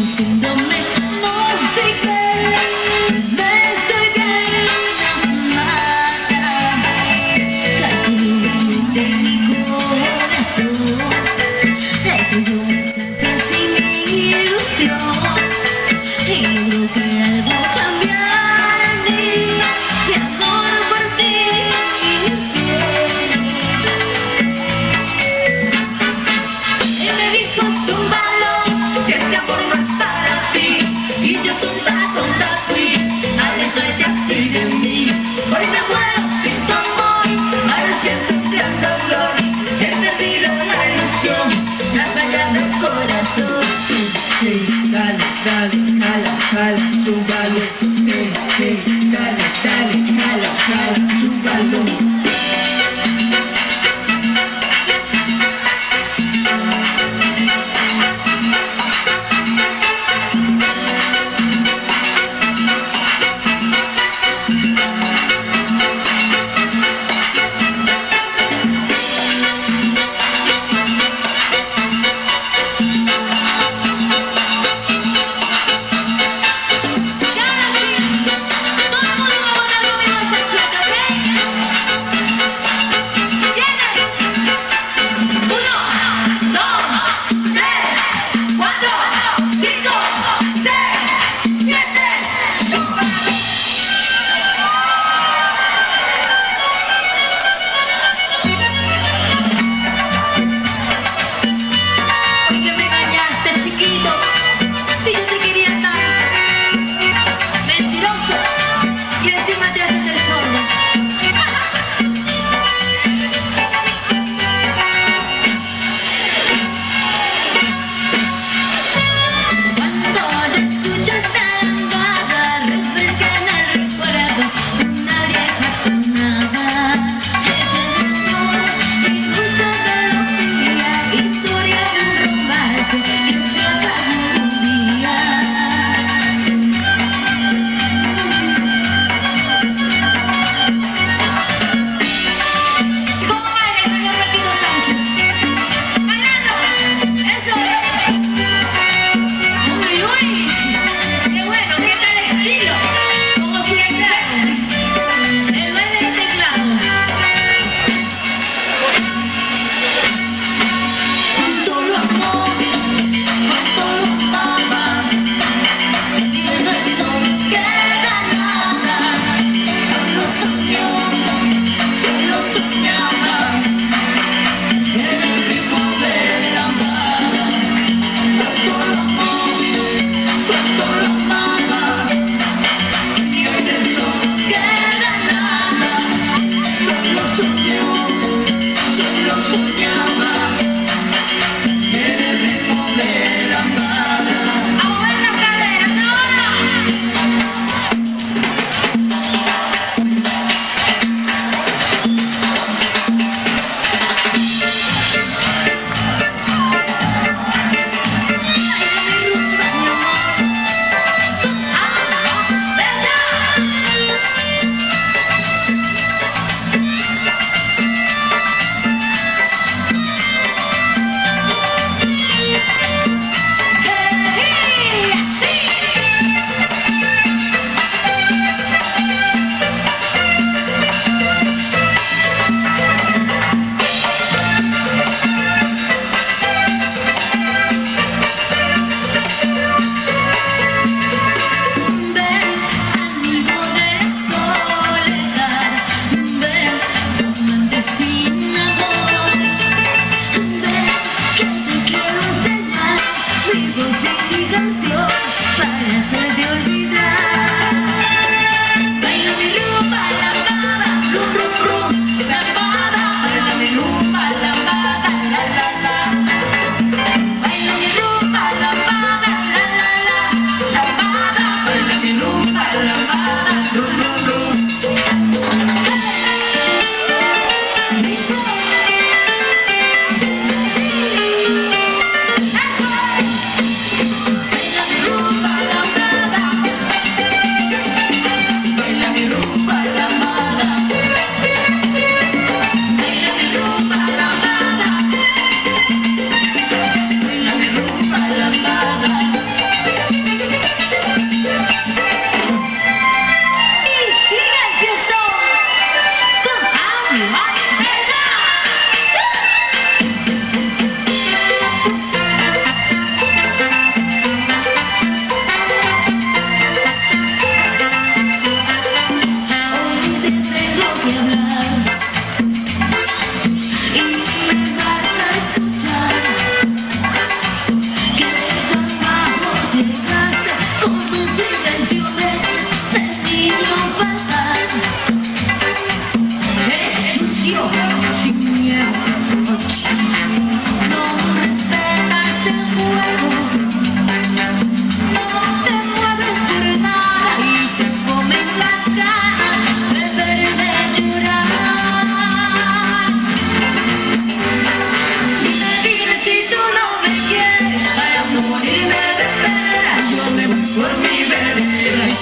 diciéndome no sé qué, me estoy viendo mal. Calculo de mi corazón, estoy yo una estancia sin ilusión, y creo que algo cambiará en mí, mi amor por ti, mis sueños. Él me dijo zúmbalo, que este amor no es para ti, y yo tonta, tonta fui, aléjate así de mí. Hoy me muero sin tu amor, ahora siento un gran dolor, he perdido la ilusión, me ha fallado el corazón. Hey, dale, dale, jala, jala, súbalo. Hey, hey, dale, dale, jala, jala, súbalo. ¡Ganas!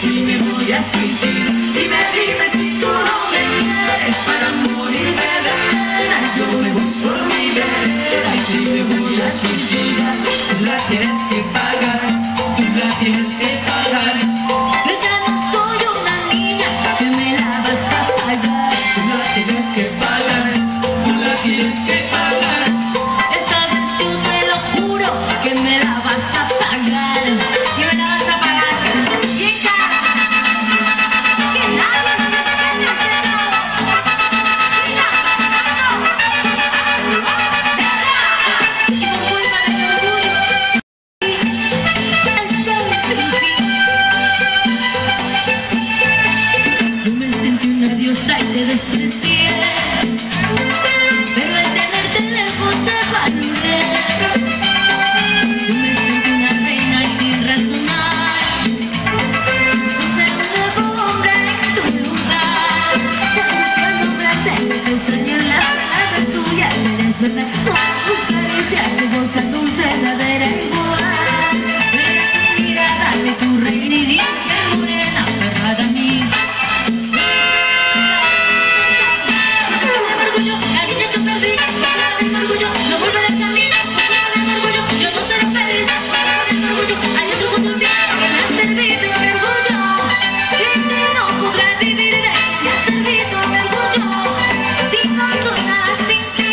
si me voy a suicidar. Dime, dime si tú no me quieres para morirme de pena. Yo me voy por mi vereda y si me voy a suicidar. Tú la tienes que pagar, tú la tienes que pagar. Yo ya no soy una niña que me la vas a pagar. Tú la tienes que pagar, tú la tienes que pagar. Esta vez yo te lo juro que me la vas a pagar. Y me la vas a pagar bien cara. Que nadie se quede sin nada. Siga cantando. Y por culpa de mi orgullo estoy sin fin. Yo me sentí una diosa y te desprecié, pero al tenerte lejos te valoré. Yo me sentí una reina y sin razonar puse un nuevo hombre en tu lugar. Ya buscando verte, extrañar las palabras tuyas. Eres verdad, todas tus caricias, su voz tan dulce, la igual. Era tu mirada de tu reina y morena, aferrada a mí. Cariño, te perdí, por mi orgullo, no volverás a mí. Por mi orgullo, yo no seré feliz. Por mi orgullo, hay otro junto a ti que me ha servido mi orgullo. Y que no podré vivir de que me ha servido mi orgullo. Si no soy nada sin ti.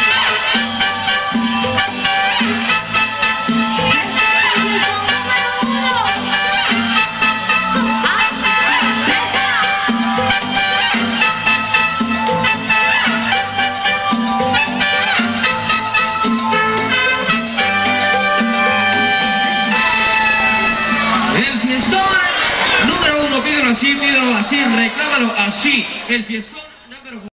Ese es el número uno. El fiestón número 1, pídelo así, reclámalo así. El fiestón.